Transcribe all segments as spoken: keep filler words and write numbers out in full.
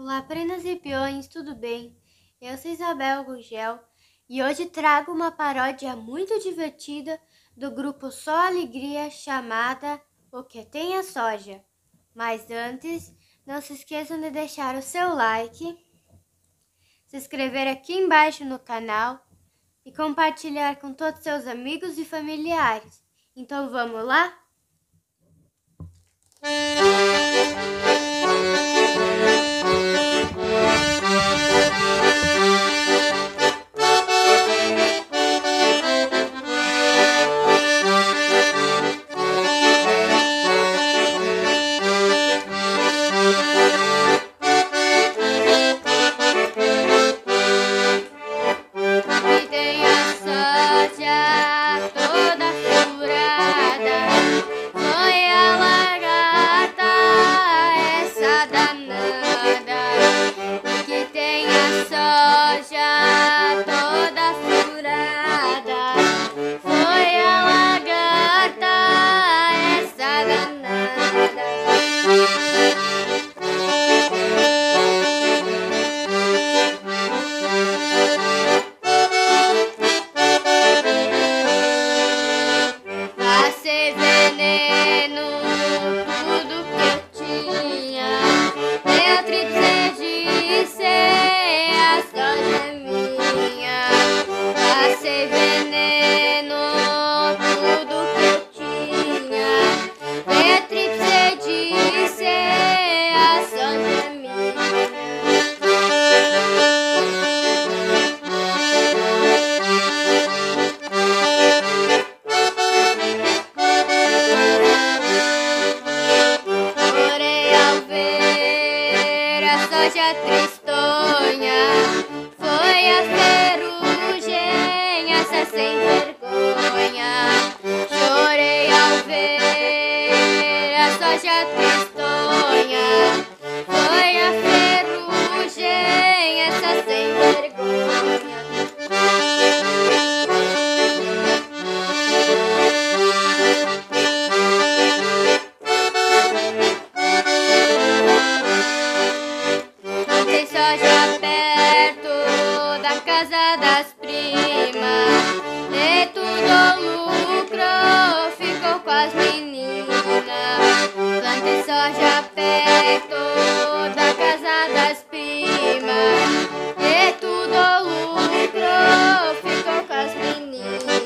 Olá, prenas e peões, tudo bem? Eu sou Isabel Gugel e hoje trago uma paródia muito divertida do grupo Só Alegria chamada O Que Tem a Soja. Mas antes, não se esqueçam de deixar o seu like, se inscrever aqui embaixo no canal e compartilhar com todos seus amigos e familiares. Então vamos lá? Soja tristonha, foi a ferrugem, essa sem vergonha. Chorei ao ver a soja tristonha, foi a ferrugem, essa sem vergonha. Soja perto da casa das primas, e tudo lucro ficou com as meninas. Plantei soja perto da casa das primas, e tudo lucro ficou com as meninas.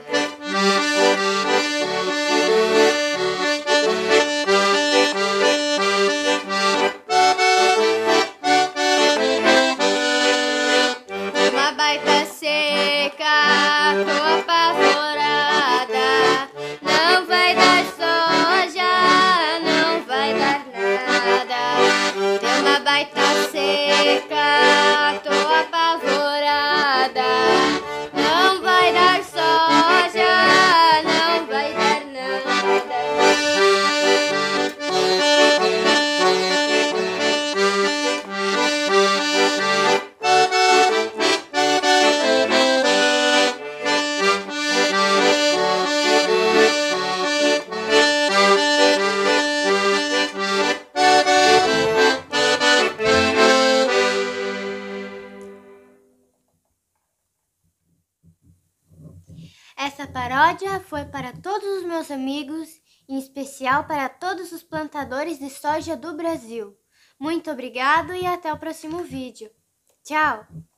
Baita seca, tô apavorada. Não vai dar soja, não vai dar nada. Tem uma baita seca, tô apavorada. Não vai dar soja, não vai dar nada. Essa paródia foi para todos os meus amigos, em especial para todos os plantadores de soja do Brasil. Muito obrigado e até o próximo vídeo. Tchau!